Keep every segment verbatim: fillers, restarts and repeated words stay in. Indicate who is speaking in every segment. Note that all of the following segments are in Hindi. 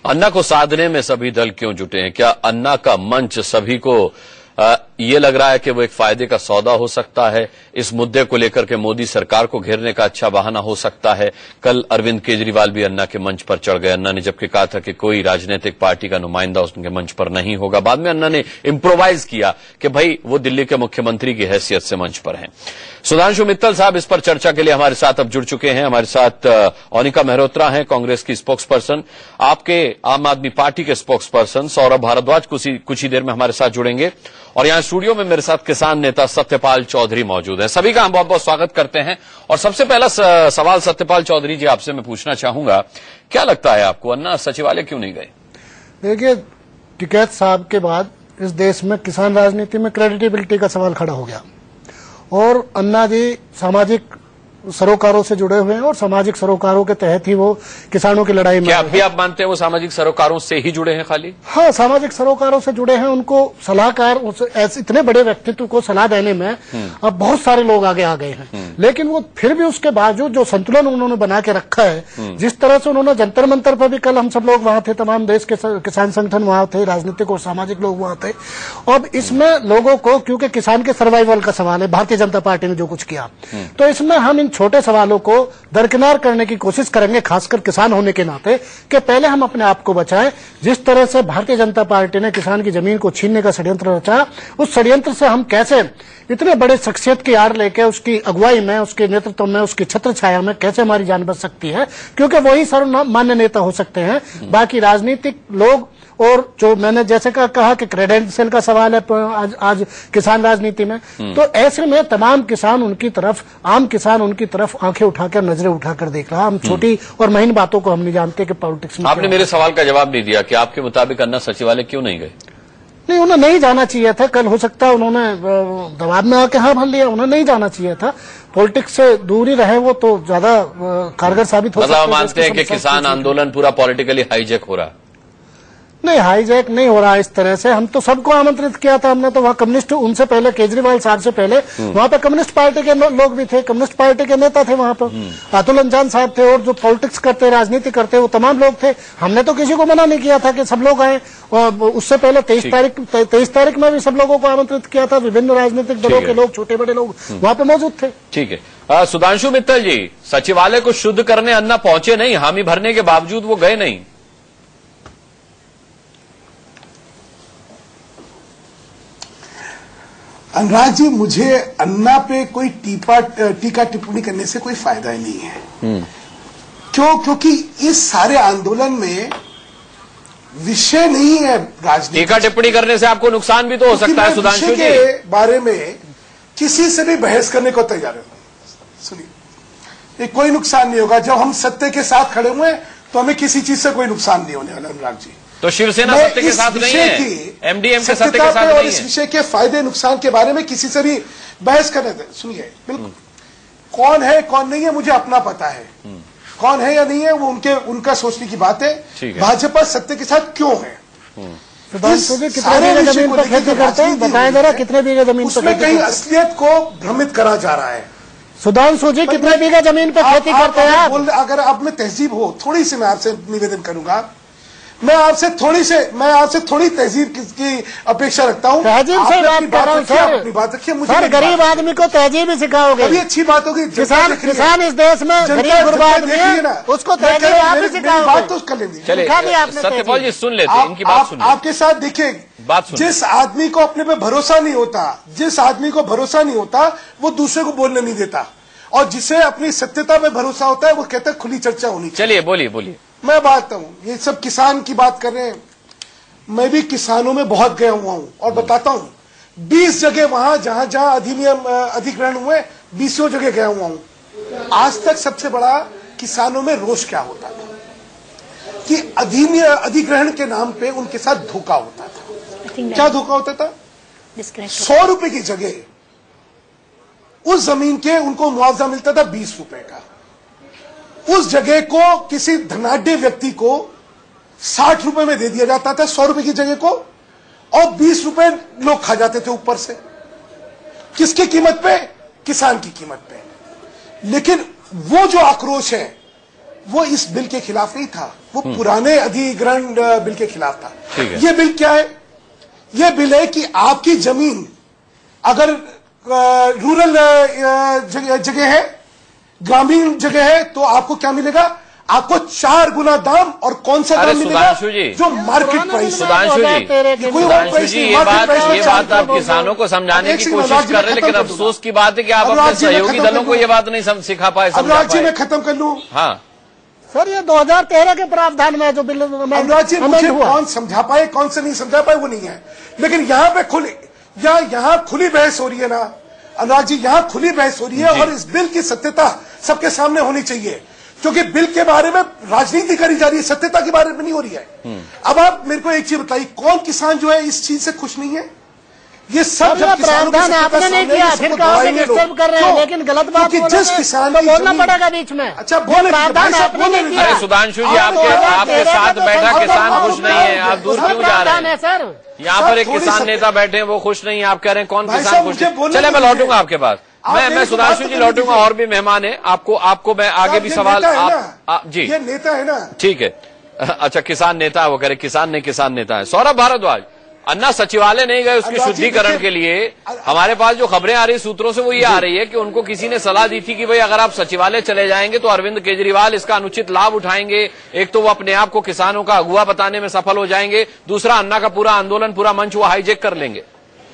Speaker 1: अन्ना को साधने में सभी दल क्यों जुटे हैं? क्या अन्ना का मंच सभी को आ, ये लग रहा है कि वो एक फायदे का सौदा हो सकता है? इस मुद्दे को लेकर के मोदी सरकार को घेरने का अच्छा बहाना हो सकता है? कल अरविंद केजरीवाल भी अन्ना के मंच पर चढ़ गए। अन्ना ने जबकि कहा था कि कोई राजनीतिक पार्टी का नुमाइंदा उनके मंच पर नहीं होगा, बाद में अन्ना ने इम्प्रोवाइज किया कि भाई वो दिल्ली के मुख्यमंत्री की हैसियत से मंच पर हैं। सुधांशु मित्तल साहब इस पर चर्चा के लिए हमारे साथ अब जुड़ चुके हैं। हमारे साथ ओनिका मेहरोत्रा हैं, कांग्रेस की स्पोक्स पर्सन, आपके आम आदमी पार्टी के स्पोक्स पर्सन सौरभ भारद्वाज कुछ ही देर में हमारे साथ जुड़ेंगे, और यहां स्टूडियो में मेरे साथ किसान नेता सत्यपाल चौधरी मौजूद हैं। सभी का हम बहुत बहुत स्वागत करते हैं। और सबसे पहला सवाल सत्यपाल चौधरी जी आपसे मैं पूछना चाहूंगा, क्या लगता है आपको अन्ना सचिवालय क्यों नहीं गए?
Speaker 2: देखिए, टिकैत साहब के बाद इस देश में किसान राजनीति में क्रेडिबिलिटी का सवाल खड़ा हो गया, और अन्ना जी सामाजिक सरोकारों से जुड़े हुए हैं और सामाजिक सरोकारों के तहत ही वो किसानों की लड़ाई में।
Speaker 1: क्या अभी आप मानते हैं वो सामाजिक सरोकारों से ही जुड़े हैं खाली?
Speaker 2: हाँ, सामाजिक सरोकारों से जुड़े हैं। उनको सलाहकार, इतने बड़े व्यक्तित्व को सलाह देने में अब बहुत सारे लोग आगे आ गए हैं, लेकिन वो फिर भी उसके बावजूद जो संतुलन उन्होंने बना के रखा है, जिस तरह से उन्होंने जंतर मंतर पर भी, कल हम सब लोग वहां थे, तमाम देश के किसान संगठन वहां थे, राजनीतिक और सामाजिक लोग वहां थे। अब इसमें लोगों को, क्योंकि किसान के सर्वाइवल का सवाल है, भारतीय जनता पार्टी ने जो कुछ किया, तो इसमें हम इन छोटे सवालों को दरकिनार करने की कोशिश करेंगे, खासकर किसान होने के नाते, कि पहले हम अपने आप को बचाएं। जिस तरह से भारतीय जनता पार्टी ने किसान की जमीन को छीनने का षड्यंत्र रचा, उस षड्यंत्र से हम कैसे इतने बड़े शख्सियत की आड़ लेके उसकी अगुवाई में, उसके नेतृत्व में, उसकी छत्र छाया में कैसे हमारी जान बच सकती है, क्योंकि वही सर्वमान्य नेता हो सकते हैं। बाकी राजनीतिक लोग, और जो मैंने जैसे का कहा कि क्रेडेंशियल का सवाल है आज आज किसान राजनीति में, तो ऐसे में तमाम किसान उनकी तरफ, आम किसान उनकी तरफ आंखें उठाकर, नजरें उठाकर देख रहा। हम छोटी और महीन बातों को हम नहीं जानते कि पॉलिटिक्स में।
Speaker 1: आपने मेरे सवाल का जवाब नहीं दिया कि आपके मुताबिक अन्ना सचिवालय क्यों नहीं गए?
Speaker 2: नहीं, उन्हें नहीं जाना चाहिए था। कल हो सकता है उन्होंने दबाव में आके हाँ भर लिया, उन्हें नहीं जाना चाहिए था। पॉलिटिक्स से दूरी रहे वो तो ज्यादा कारगर साबित हो सकता है।
Speaker 1: मतलब मानते हैं कि किसान आंदोलन पूरा पॉलिटिकली हाईजैक हो रहा?
Speaker 2: नहीं, हाईजैक नहीं हो रहा इस तरह से। हम तो सबको आमंत्रित किया था हमने, तो वहाँ कम्युनिस्ट, उनसे पहले केजरीवाल साहब से पहले वहाँ पे कम्युनिस्ट पार्टी के लोग भी थे, कम्युनिस्ट पार्टी के नेता थे वहाँ पर, अतुल अंजान साहब थे, और जो पॉलिटिक्स करते, राजनीति करते, वो तमाम लोग थे। हमने तो किसी को मना नहीं किया था कि सब लोग आए। और उससे पहले तेईस तारीख तेईस तारीख में भी सब लोगों को आमंत्रित किया था। विभिन्न राजनीतिक दलों के लोग, छोटे बड़े लोग वहाँ पे मौजूद थे।
Speaker 1: ठीक है। सुधांशु मित्तल जी, सचिवालय को शुद्ध करने अन्ना पहुंचे नहीं, हामी भरने के बावजूद वो गए नहीं।
Speaker 3: अनुराग जी, मुझे अन्ना पे कोई टीपा टीका टिप्पणी करने से कोई फायदा ही नहीं है। क्यों? क्योंकि इस सारे आंदोलन में विषय नहीं है राजनीति।
Speaker 1: टीका टिप्पणी करने से आपको नुकसान भी तो हो सकता है सुधांशु जी।
Speaker 3: के बारे में किसी से भी बहस करने को तैयार है। सुनिए, ये कोई नुकसान नहीं होगा। जब हम सत्य के साथ खड़े हुए तो हमें किसी चीज से कोई नुकसान नहीं होने वाला। अनुराग जी,
Speaker 1: तो शिवसेना सत्य के साथ नहीं है, एमडीएम के सत्य के साथ नहीं है।
Speaker 3: इस विषय के फायदे नुकसान के बारे में किसी से भी बहस करने दें। सुनिए, बिल्कुल कौन है कौन नहीं है मुझे अपना पता है, कौन है या नहीं है वो उनके उनका सोचने की बात है। भाजपा सत्य के साथ क्यों है?
Speaker 2: सुधांशु जी, कितने बीघे जमीन पर खेती करते हैं बताएं जरा, कितने बीघे जमीन पर?
Speaker 3: उसमें कहीं असलियत को भ्रमित करा जा रहा है।
Speaker 2: सुधांशु जी, कितने बीघे जमीन पर खेती करते हैं आप?
Speaker 3: अगर आप में तहजीब हो, थोड़ी सी मैं आपसे निवेदन करूंगा, मैं आपसे थोड़ी से मैं आपसे थोड़ी तहजीब की अपेक्षा रखता हूँ।
Speaker 2: तहजीब से बात कर रहा हूँ सर।
Speaker 3: अपनी बात रखिए। मुझे
Speaker 2: सर, गरीब आदमी को तहजीब ही सिखाओगे?
Speaker 3: अभी अच्छी बात होगी।
Speaker 2: किसान किसान इस देश में गरीब गुरबा आदमी है, उसको तहजीब आप ही सिखाओगे।
Speaker 3: बात तो कर लेंगे।
Speaker 1: सत्यपाल जी सुन लेते हैं, इनकी बात सुनिए।
Speaker 3: आपके साथ देखिए, जिस आदमी को अपने पे भरोसा नहीं होता, जिस आदमी को भरोसा नहीं होता, वो दूसरे को बोलने नहीं देता, और जिसे अपनी सत्यता पे भरोसा होता है वो कहता है खुली चर्चा होनी चाहिए।
Speaker 1: चलिए बोलिए बोलिए।
Speaker 3: मैं बात हूं, ये सब किसान की बात कर रहे हैं। मैं भी किसानों में बहुत गया हुआ हूं और बताता हूं, बीस जगह वहां जहां जहां अधिनियम अधिग्रहण हुए, बीसों जगह गया हुआ हूं। आज तक सबसे बड़ा किसानों में रोष क्या होता था कि अधिनियम अधिग्रहण के नाम पे उनके साथ धोखा होता था। क्या धोखा होता था? सौ रुपए की जगह उस जमीन के उनको मुआवजा मिलता था बीस रुपए का। उस जगह को किसी धनाढ्य व्यक्ति को साठ रुपए में दे दिया जाता था, सौ रुपए की जगह को, और बीस रुपए लोग खा जाते थे ऊपर से। किसकी कीमत पे? किसान की कीमत पे। लेकिन वो जो आक्रोश है वो इस बिल के खिलाफ नहीं था, वो पुराने अधिग्रहण बिल के खिलाफ था।
Speaker 1: ठीक है।
Speaker 3: ये बिल क्या है? ये बिल है कि आपकी जमीन अगर रूरल जगह है, ग्रामीण जगह है, तो आपको क्या मिलेगा? आपको चार गुना दाम। और कौन सा दाम मिलेगा? जो मार्केट प्राइस।
Speaker 1: सुधांशु जी, सुधांशु जी, ये बात ये बात आप किसानों को समझाने की कोशिश कर रहे हैं, लेकिन अफसोस की बात है कि आप अपने सहयोगी दलों को ये बात नहीं सिखा पाए, समझा
Speaker 3: अनुराग जी मैं खत्म कर लूं।
Speaker 1: हाँ
Speaker 2: सर, ये दो हज़ार तेरह के प्रावधान में जो बिल
Speaker 3: अनुराग जी, मुझे कौन समझा पाए कौन से नहीं समझा पाए वो नहीं है, लेकिन यहाँ पे खुली यहाँ यहाँ खुली बहस हो रही है ना अनुराग जी, यहाँ खुली बहस हो रही है। और इस बिल की सत्यता सबके सामने होनी चाहिए, क्योंकि बिल के बारे में राजनीति करी जा रही है, सत्यता के बारे में नहीं हो रही है। अब आप मेरे को एक चीज बताइए, कौन किसान जो है इस चीज से खुश नहीं है? ये सब जब
Speaker 2: प्रावधान आपने नहीं किया, फिर कहा डिस्टर्ब कर रहे हैं, लेकिन गलत बात
Speaker 3: जिस किसान
Speaker 2: तो बोलना पड़ेगा बीच में।
Speaker 3: अच्छा बोले,
Speaker 2: प्रावधान आपने नहीं किया।
Speaker 1: अरे सुधांशु जी, आपके आपके साथ बैठा किसान खुश नहीं है, आप दूर क्यों जा रहे हैं?
Speaker 2: सर,
Speaker 1: यहाँ पर एक किसान नेता बैठे हैं, वो खुश नहीं है, आप कह रहे हैं कौन किसान खुश है? चले, मैं लौटूंगा आपके पास, मैं मैं सुधांशु जी लौटूंगा, और भी मेहमान है, आपको आपको मैं आगे भी सवाल आप जी
Speaker 3: ये नेता है ना।
Speaker 1: ठीक है, अच्छा किसान नेता है, वो कह रहे किसान नहीं किसान नेता है। सौरभ भारद्वाज, अन्ना सचिवालय नहीं गए उसके शुद्धिकरण के लिए। हमारे पास जो खबरें आ रही सूत्रों से वो ये आ रही है कि उनको किसी ने सलाह दी थी कि भाई अगर आप सचिवालय चले जाएंगे तो अरविंद केजरीवाल इसका अनुचित लाभ उठाएंगे। एक तो वो अपने आप को किसानों का अगुआ बताने में सफल हो जाएंगे, दूसरा अन्ना का पूरा आंदोलन, पूरा मंच वो हाईजेक कर लेंगे।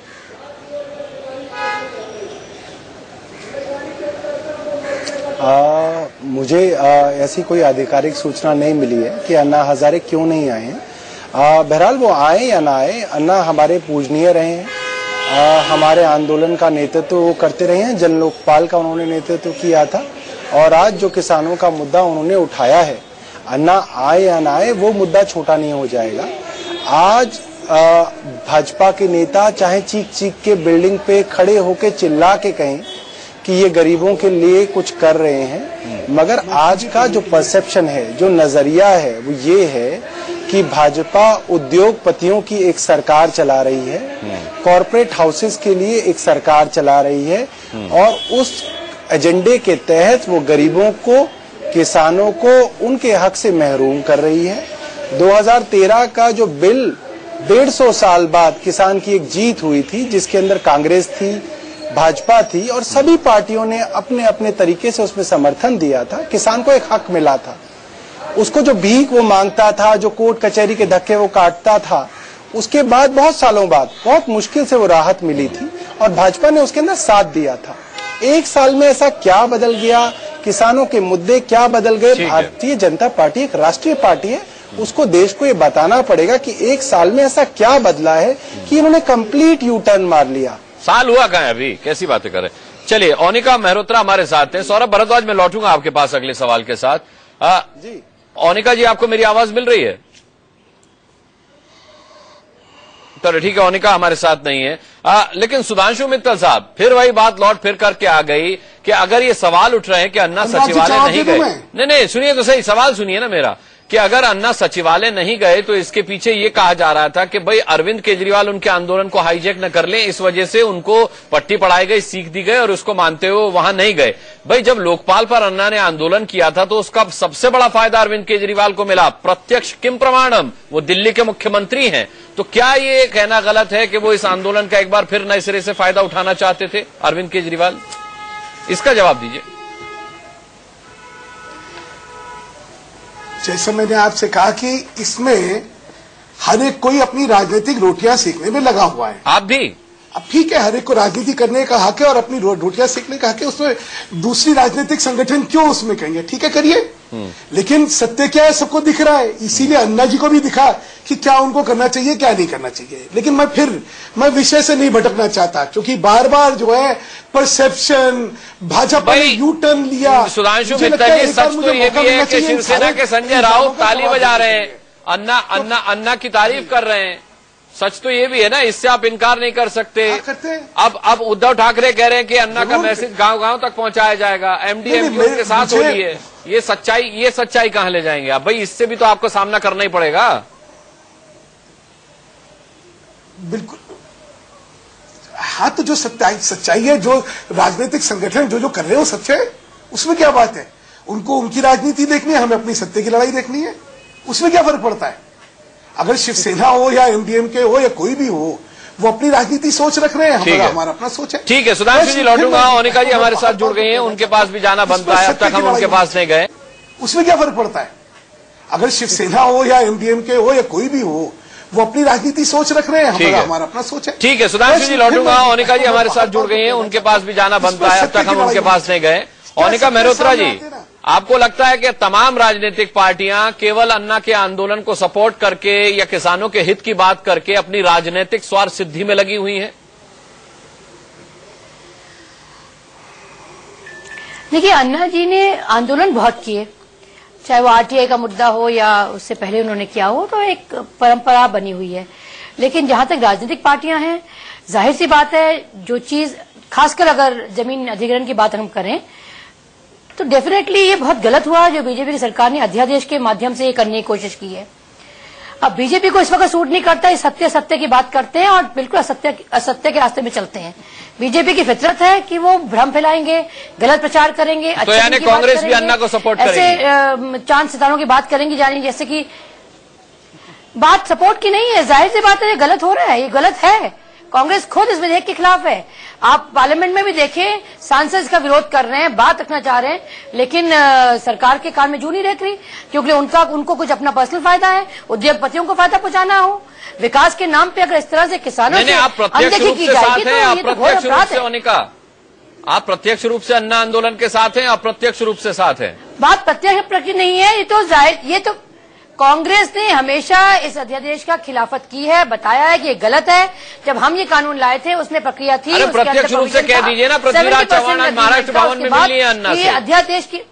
Speaker 4: आ, मुझे आ, ऐसी कोई आधिकारिक सूचना नहीं मिली है कि अन्ना हजारे क्यों नहीं आए हैं। बहरहाल वो आए या ना आए, अन्ना हमारे पूजनीय रहे हैं, आ, हमारे आंदोलन का नेतृत्व वो करते रहे हैं, जन लोकपाल का उन्होंने नेतृत्व किया था, और आज जो किसानों का मुद्दा उन्होंने उठाया है, अन्ना आए या ना आए वो मुद्दा छोटा नहीं हो जाएगा। आज भाजपा के नेता चाहे चीख चीख के बिल्डिंग पे खड़े होके चिल्ला के कहें कि ये गरीबों के लिए कुछ कर रहे हैं, मगर आज का जो परसेप्शन है, जो नजरिया है, वो ये है कि भाजपा उद्योगपतियों की एक सरकार चला रही है, कॉरपोरेट हाउसेस के लिए एक सरकार चला रही है, और उस एजेंडे के तहत वो गरीबों को, किसानों को उनके हक से महरूम कर रही है। दो हज़ार तेरह का जो बिल डेढ़ सौ साल बाद किसान की एक जीत हुई थी, जिसके अंदर कांग्रेस थी, भाजपा थी, और सभी पार्टियों ने अपने अपने तरीके से उसमें समर्थन दिया था, किसान को एक हक मिला था। उसको जो भीख वो मांगता था, जो कोर्ट कचहरी के धक्के वो काटता था, उसके बाद बहुत सालों बाद बहुत मुश्किल से वो राहत मिली थी, और भाजपा ने उसके अंदर साथ दिया था। एक साल में ऐसा क्या बदल गया, किसानों के मुद्दे क्या बदल गए? भारतीय जनता पार्टी एक राष्ट्रीय पार्टी है, उसको देश को ये बताना पड़ेगा कि एक साल में ऐसा क्या बदला है कि इन्होंने कंप्लीट यू टर्न मार लिया।
Speaker 1: साल हुआ कहाँ है अभी, कैसी बातें करें। चलिए, ओनिका मेहरोत्रा हमारे साथ हैं। सौरभ भारद्वाज, मैं लौटूंगा आपके पास अगले सवाल के साथ। आ, जी ओनिका जी, आपको मेरी आवाज मिल रही है? तो ठीक है, ओनिका हमारे साथ नहीं है। आ, लेकिन सुधांशु मित्तल साहब, फिर वही बात लौट फिर करके आ गई कि अगर ये सवाल उठ रहे हैं कि अन्ना सचिवालय नहीं गए, नहीं नहीं सुनिए तो सही, सवाल सुनिए ना मेरा, कि अगर अन्ना सचिवालय नहीं गए तो इसके पीछे ये कहा जा रहा था कि भाई अरविंद केजरीवाल उनके आंदोलन को हाईजैक न कर लें, इस वजह से उनको पट्टी पढ़ाई गई, सीख दी गई, और उसको मानते हुए वहां नहीं गए। भाई जब लोकपाल पर अन्ना ने आंदोलन किया था तो उसका सबसे बड़ा फायदा अरविंद केजरीवाल को मिला, प्रत्यक्ष किम प्रमाणम, वो दिल्ली के मुख्यमंत्री हैं। तो क्या ये कहना गलत है कि वो इस आंदोलन का एक बार फिर नए सिरे से फायदा उठाना चाहते थे अरविंद केजरीवाल? इसका जवाब दीजिए।
Speaker 3: जैसे मैंने आपसे कहा कि इसमें हर एक कोई अपनी राजनीतिक रोटियां सेकने में लगा हुआ है।
Speaker 1: आप भी?
Speaker 3: अब ठीक है, हर एक को राजनीति करने का हक है और अपनी रोटियां सेकने का हक है, उसमें दूसरी राजनीतिक संगठन क्यों उसमें कहेंगे? ठीक है, करिए, लेकिन सत्य क्या है सबको दिख रहा है। इसीलिए अन्ना जी को भी दिखा कि क्या उनको करना चाहिए, क्या नहीं करना चाहिए। लेकिन मैं फिर मैं विषय से नहीं भटकना चाहता, क्योंकि बार बार जो है परसेप्शन, भाजपा ने यू टर्न लिया।
Speaker 1: सुधांशु मित्तल जी, सच तो ये भी है कि शिवसेना के संजय राउत ताली बजा रहे हैं, अन्ना अन्ना अन्ना की तारीफ कर रहे हैं। सच तो ये भी है ना, इससे आप इनकार नहीं कर सकते। अब अब उद्धव ठाकरे कह रहे हैं कि अन्ना का मैसेज गांव गांव तक पहुंचाया जाएगा, एमडीएमक्यू उनके साथ हो रही है। ये सच्चाई ये सच्चाई कहां ले जाएंगे आप? भाई इससे भी तो आपको सामना करना ही पड़ेगा।
Speaker 3: बिल्कुल, हाँ, तो जो सच्चाई सच्चाई है, जो राजनीतिक संगठन जो जो कर रहे हो सच्चे, उसमें क्या बात है? उनको उनकी राजनीति देखनी है, हमें अपनी सत्य की लड़ाई देखनी है। उसमें क्या फर्क पड़ता है? अगर शिवसेना हो या एमडीएमके हो या कोई भी हो, वो अपनी राजनीति सोच रख रहे हैं, हमारा हमारा अपना सोच है।
Speaker 1: ठीक है, सुधांशु जी लौटूंगा। मोनिका जी हमारे साथ जुड़ गई हैं, उनके पास भी जाना बनता है, अब तक हम उनके पास नहीं गए।
Speaker 3: उसमें क्या फर्क पड़ता है? अगर शिवसेना हो या एमडीएमके हो या कोई भी हो, वो अपनी राजनीति सोच रख रहे हैं, हमारा हमारा अपना सोच है।
Speaker 1: ठीक है, सुधांशु जी लौटूंगा। मोनिका जी हमारे साथ जुड़ गई हैं, उनके पास भी जाना बनता है, अब तक हम उनके पास नहीं गए। मोनिका मेहरोत्रा जी, आपको लगता है कि तमाम राजनीतिक पार्टियां केवल अन्ना के आंदोलन को सपोर्ट करके या किसानों के हित की बात करके अपनी राजनीतिक स्वार्थ सिद्धि में लगी हुई हैं?
Speaker 5: देखिए, अन्ना जी ने आंदोलन बहुत किए, चाहे वो आरटीआई का मुद्दा हो या उससे पहले उन्होंने किया हो, तो एक परंपरा बनी हुई है। लेकिन जहां तक राजनीतिक पार्टियां हैं, जाहिर सी बात है, जो चीज खासकर अगर जमीन अधिग्रहण की बात हम करें तो डेफिनेटली ये बहुत गलत हुआ जो बीजेपी की सरकार ने अध्यादेश के माध्यम से ये करने की कोशिश की है। अब बीजेपी को इस वक्त सूट नहीं करता, इस सत्य सत्य की बात करते हैं और बिल्कुल असत्य असत्य के रास्ते में चलते हैं। बीजेपी की फितरत है कि वो भ्रम फैलाएंगे, गलत प्रचार करेंगे,
Speaker 1: तो यानी कांग्रेस भी अन्ना को सपोर्ट करेगी,
Speaker 5: ऐसे चांद सितारों की बात करेंगी, जानी जैसे कि बात सपोर्ट की नहीं है। जाहिर सी बात है, ये गलत हो रहा है, ये गलत है। कांग्रेस खुद इस विधेयक के खिलाफ है। आप पार्लियामेंट में भी देखें, सांसद इसका विरोध कर रहे हैं, बात रखना चाह रहे हैं, लेकिन आ, सरकार के कान में जू नहीं रख रही, क्योंकि उनका उनको कुछ अपना पर्सनल फायदा है, उद्योगपतियों को फायदा पहुंचाना हो। विकास के नाम पे अगर इस तरह से किसानों से अनदेखी की जाएगी तो ये तो घोर अपराध है।
Speaker 1: आप प्रत्यक्ष रूप से अन्ना आंदोलन के साथ हैं, अप्रत्यक्ष रूप से साथ हैं?
Speaker 5: बात प्रत्यक्ष प्रक्रिया नहीं है, ये तो जाहिर, ये तो कांग्रेस ने हमेशा इस अध्यादेश का खिलाफत की है, बताया है कि ये गलत है। जब हम ये कानून लाए थे उसमें प्रक्रिया थी।
Speaker 1: अरे प्रत्यक्ष रूप से कह दीजिए ना, पृथ्वीराज चौहान आज महाराष्ट्र भवन में मिली है अन्ना से।
Speaker 5: अध्यादेश की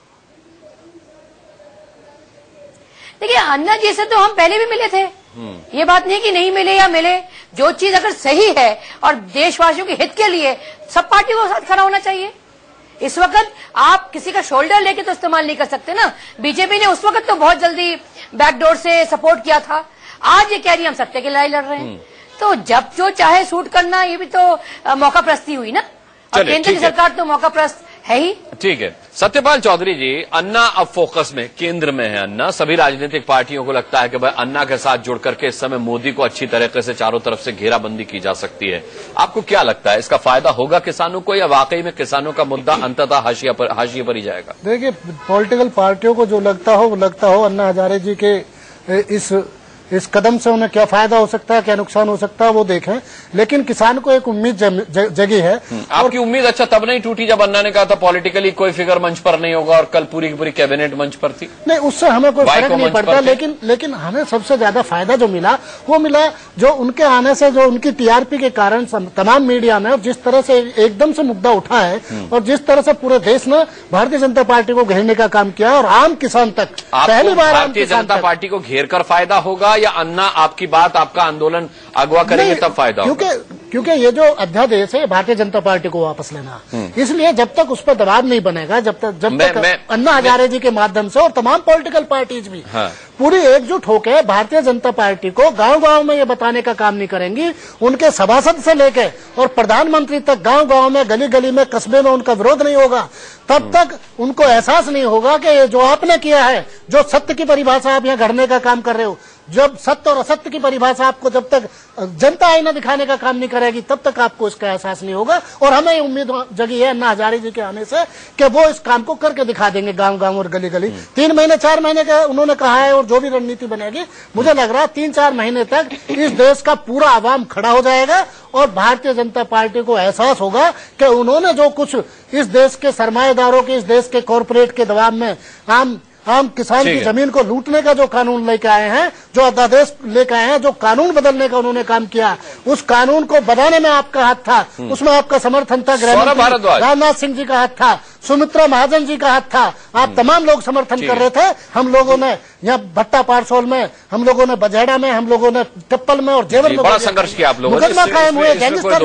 Speaker 5: देखिए, अन्ना जी से तो हम पहले भी मिले थे, ये बात नहीं कि नहीं मिले या मिले। जो चीज अगर सही है और देशवासियों के हित के लिए, सब पार्टियों के साथ खड़ा होना चाहिए। इस वक्त आप किसी का शोल्डर लेके तो इस्तेमाल नहीं कर सकते ना। बीजेपी ने उस वक्त तो बहुत जल्दी बैकडोर से सपोर्ट किया था, आज ये कह रही हम सत्य की लड़ाई लड़ रहे हैं। तो जब जो चाहे सूट करना, ये भी तो मौका प्रस्ती हुई ना, और केंद्र की सरकार तो मौका प्रस्त है ही।
Speaker 1: ठीक है, सत्यपाल चौधरी जी, अन्ना अब फोकस में, केंद्र में है अन्ना। सभी राजनीतिक पार्टियों को लगता है कि भाई अन्ना के साथ जुड़ करके इस समय मोदी को अच्छी तरीके से चारों तरफ से घेराबंदी की जा सकती है। आपको क्या लगता है, इसका फायदा होगा किसानों को या वाकई में किसानों का मुद्दा अंततः हाशिया पर हाशिए पर ही जाएगा?
Speaker 2: देखिए, पॉलिटिकल पार्टियों को जो लगता हो वो लगता हो। अन्ना हजारे जी के इस इस कदम से उन्हें क्या फायदा हो सकता है, क्या नुकसान हो सकता है, वो देखें। लेकिन किसान को एक उम्मीद जगी है।
Speaker 1: आपकी उम्मीद अच्छा तब नहीं टूटी जब अन्ना ने कहा था पॉलिटिकली कोई फिगर मंच पर नहीं होगा, और कल पूरी की पूरी कैबिनेट मंच पर थी?
Speaker 2: नहीं, उससे हमें कोई फर्क नहीं पड़ता, लेकिन लेकिन हमें सबसे ज्यादा फायदा जो मिला वो मिला जो उनके आने से, जो उनकी टीआरपी के कारण तमाम मीडिया में, और जिस तरह से एकदम से मुद्दा उठा है और जिस तरह से पूरे देश ने भारतीय जनता पार्टी को घेरने का काम किया और आम किसान तक पहली बार
Speaker 1: भारतीय जनता पार्टी को घेर कर फायदा होगा या अन्ना आपकी बात, आपका आंदोलन अगवा करेंगे तब फायदा होगा?
Speaker 2: क्योंकि क्योंकि ये जो अध्यादेश है भारतीय जनता पार्टी को वापस लेना, इसलिए जब तक उस पर दबाव नहीं बनेगा, जब तक जब
Speaker 1: मैं,
Speaker 2: तक
Speaker 1: मैं,
Speaker 2: अन्ना हजारे जी के माध्यम से और तमाम पॉलिटिकल पार्टीज भी हाँ। पूरी एकजुट होकर भारतीय जनता पार्टी को गांव-गांव में ये बताने का काम नहीं करेंगी, उनके सभासद से लेकर और प्रधानमंत्री तक गांव-गांव में, गली-गली में, कस्बे में उनका विरोध नहीं होगा, तब तक उनको एहसास नहीं होगा कि जो आपने किया है, जो सत्य की परिभाषा आप यहाँ गढ़ने का काम कर रहे हो, जब सत्य और असत्य की परिभाषा आपको जब तक जनता आईना दिखाने का काम नहीं करेगी, तब तक आपको इसका एहसास नहीं होगा। और हमें उम्मीद जगी है अन्ना हजारे जी के आने से कि वो इस काम को करके दिखा देंगे गांव गांव और गली गली। तीन महीने चार महीने का उन्होंने कहा है, और जो भी रणनीति बनेगी, मुझे लग रहा है तीन चार महीने तक इस देश का पूरा आवाम खड़ा हो जाएगा और भारतीय जनता पार्टी को एहसास होगा कि उन्होंने जो कुछ इस देश के सरमाएदारों के, इस देश के कॉरपोरेट के दबाव में आम आम किसान की जमीन को लूटने का जो कानून लेके आए हैं, जो अध्यादेश लेके आए हैं, जो कानून बदलने का उन्होंने काम किया, उस कानून को बनाने में आपका हाथ था, उसमें आपका समर्थन था, गृहमंत्री राजनाथ सिंह जी का हाथ था, सुमित्रा महाजन जी का हाथ था, आप तमाम लोग समर्थन कर रहे थे। हम लोगों ने यहाँ भट्टा पारसोल में, हम लोगों ने बजेड़ा में, हम लोगों ने टिप्पल में और जेवर में
Speaker 1: बड़ा संघर्ष किया आप लोगों ने,
Speaker 2: मुकदमा कायम हुए,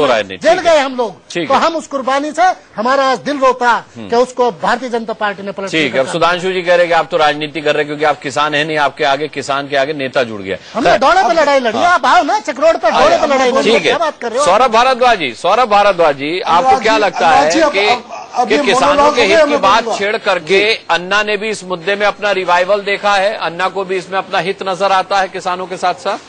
Speaker 2: जेल गए हम लोग, तो हम उस कुर्बानी से हमारा दिल रोता कि उसको भारतीय जनता पार्टी ने पलट।
Speaker 1: ठीक है, अब सुधांशु जी कह रहे कि आप तो राजनीति कर रहे क्योंकि आप किसान है नहीं, आपके आगे किसान के आगे नेता जुड़ गया।
Speaker 2: हमने दौड़े पे लड़ाई लड़ी, आप आओ ना चक्रोड़ पे, दौड़े पे लड़ाई लड़ी।
Speaker 1: ठीक है, सौरभ भारद्वाज जी, सौरभ भारद्वाज जी, आपको क्या लगता है कि
Speaker 3: अब
Speaker 1: कि
Speaker 3: ये
Speaker 1: किसानों
Speaker 3: मोनोलॉग
Speaker 1: के
Speaker 3: हो
Speaker 1: हित
Speaker 3: गया,
Speaker 1: की
Speaker 3: मैं
Speaker 1: बात
Speaker 3: बोलूंगा।
Speaker 1: छेड़ करके अन्ना ने भी इस मुद्दे में अपना रिवाइवल देखा है, अन्ना को भी इसमें अपना हित नजर आता है किसानों के साथ साथ।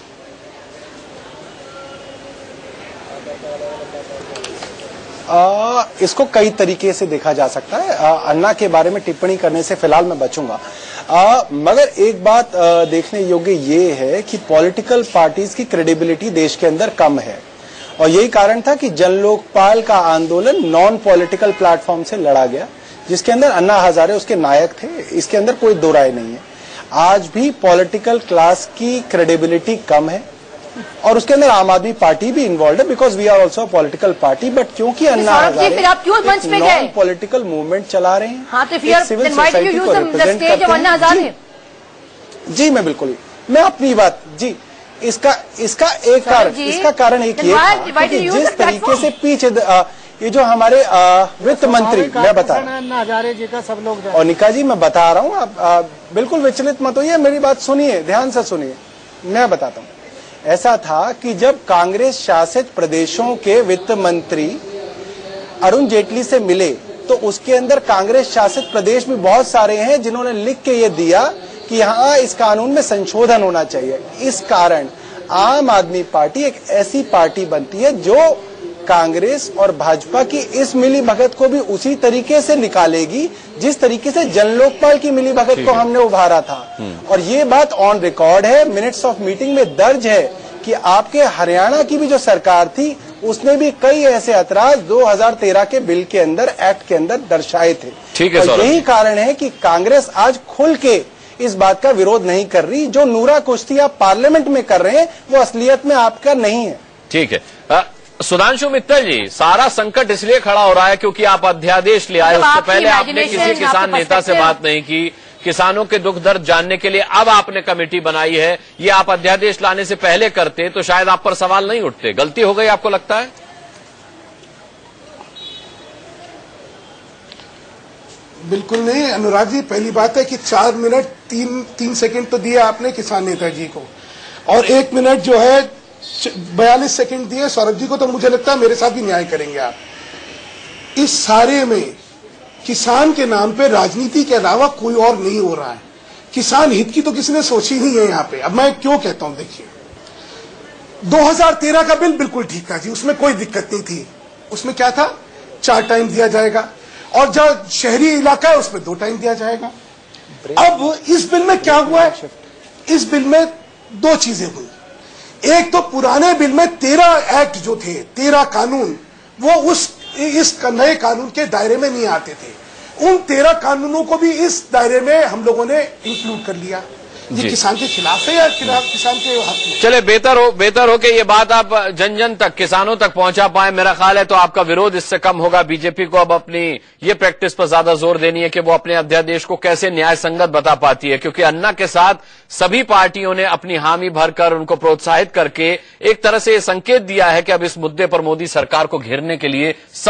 Speaker 4: आ, इसको कई तरीके से देखा जा सकता है। आ, अन्ना के बारे में टिप्पणी करने से फिलहाल मैं बचूंगा। आ, मगर एक बात आ, देखने योग्य ये है कि पॉलिटिकल पार्टीज की क्रेडिबिलिटी देश के अंदर कम है और यही कारण था कि जन लोकपाल का आंदोलन नॉन पॉलिटिकल प्लेटफॉर्म से लड़ा गया, जिसके अंदर अन्ना हजारे उसके नायक थे। इसके अंदर कोई दो राय नहीं है। आज भी पॉलिटिकल क्लास की क्रेडिबिलिटी कम है और उसके अंदर आम आदमी पार्टी भी इन्वॉल्व है, because we are also political party. But क्योंकि अन्ना हजारे
Speaker 5: फिर आप क्यों मंच पे गए?
Speaker 4: नॉन पॉलिटिकल मूवमेंट चला रहे हैं,
Speaker 5: हाँ, तो फिर
Speaker 4: civil
Speaker 5: then why do you
Speaker 4: society
Speaker 5: use
Speaker 4: को
Speaker 5: the- the
Speaker 4: represent
Speaker 5: stage of
Speaker 4: करते
Speaker 5: अन्ना
Speaker 4: हैं।
Speaker 5: हजारे?
Speaker 4: जी, जी मैं बिल्कुल, मैं अपनी बात जी इसका इसका एक कारण
Speaker 5: जी,
Speaker 4: इसका कारण एक
Speaker 5: then
Speaker 4: ये
Speaker 5: why-
Speaker 4: था
Speaker 5: why
Speaker 4: कि
Speaker 5: do you use
Speaker 4: जिस
Speaker 5: the
Speaker 4: तरीके
Speaker 5: platform?
Speaker 4: से पीछे आ, ये जो हमारे आ, वित्त मंत्री, मैं बता रहा हूं
Speaker 2: अन्ना हजारे जी का सब लोग
Speaker 4: और निका जी मैं बता रहा हूं, आप आ, बिल्कुल विचलित मत होइए, मेरी बात सुनिए, ध्यान से सुनिए। मैं बताता हूं, ऐसा था कि जब कांग्रेस शासित प्रदेशों के वित्त मंत्री अरुण जेटली से मिले तो उसके अंदर कांग्रेस शासित प्रदेश भी बहुत सारे हैं जिन्होंने लिख के ये दिया कि यहाँ इस कानून में संशोधन होना चाहिए। इस कारण आम आदमी पार्टी एक ऐसी पार्टी बनती है जो कांग्रेस और भाजपा की इस मिली भगत को भी उसी तरीके से निकालेगी जिस तरीके से जन लोकपाल की मिली भगत को हमने उभारा था। और ये बात ऑन रिकॉर्ड है, मिनट्स ऑफ मीटिंग में दर्ज है कि आपके हरियाणा की भी जो सरकार थी उसने भी कई ऐसे ऐतराज दो हज़ार तेरह के बिल के अंदर, एक्ट के अंदर दर्शाए थे।
Speaker 1: ठीक है,
Speaker 4: और यही कारण है कि कांग्रेस आज खुल के इस बात का विरोध नहीं कर रही। जो नूरा कुश्ती आप पार्लियामेंट में कर रहे हैं वो असलियत में आपका नहीं है।
Speaker 1: ठीक है, आ, सुधांशु मित्तल जी, सारा संकट इसलिए खड़ा हो रहा है क्योंकि आप अध्यादेश ले आए,
Speaker 5: मतलब
Speaker 1: उससे
Speaker 5: आपकी
Speaker 1: पहले आपने
Speaker 5: imagination,
Speaker 1: किसी किसान
Speaker 5: आपका
Speaker 1: नेता से
Speaker 5: perspective।
Speaker 1: बात नहीं की, किसानों के दुख दर्द जानने के लिए अब आपने कमेटी बनाई है। ये आप अध्यादेश लाने से पहले करते तो शायद आप पर सवाल नहीं उठते। गलती हो गई आपको लगता है?
Speaker 3: बिल्कुल नहीं अनुराग जी, पहली बात है कि चार मिनट तीन तीन सेकंड तो दिया आपने किसान नेता जी को और एक मिनट जो है बयालीस सेकंड दिए सौरभ जी को, तो मुझे लगता है मेरे साथ भी न्याय करेंगे आप। इस सारे में किसान के नाम पे राजनीति के अलावा कोई और नहीं हो रहा है। किसान हित की तो किसी ने सोची नहीं है यहाँ पे। अब मैं क्यों कहता हूं, देखिए दो हज़ार तेरह का बिल बिल्कुल ठीक था जी, उसमें कोई दिक्कत नहीं थी। उसमें क्या था, चार टाइम दिया जाएगा और जो शहरी इलाका है उसमें दो टाइम दिया जाएगा। अब इस बिल में क्या हुआ है, इस बिल में दो चीजें हुई। एक तो पुराने बिल में तेरह एक्ट जो थे, तेरह कानून, वो उस इस नए कानून के दायरे में नहीं आते थे। उन तेरह कानूनों को भी इस दायरे में हम लोगों ने इंक्लूड कर लिया। ये किसान के खिलाफ है या खिलाफ किसान के हक में?
Speaker 1: चले, बेहतर हो बेहतर हो कि ये बात आप जन जन तक, किसानों तक पहुंचा पाए। मेरा ख्याल है तो आपका विरोध इससे कम होगा। बीजेपी को अब अपनी ये प्रैक्टिस पर ज्यादा जोर देनी है कि वो अपने अध्यादेश को कैसे न्याय संगत बता पाती है, क्योंकि अन्ना के साथ सभी पार्टियों ने अपनी हामी भरकर उनको प्रोत्साहित करके एक तरह से ये संकेत दिया है कि अब इस मुद्दे पर मोदी सरकार को घेरने के लिए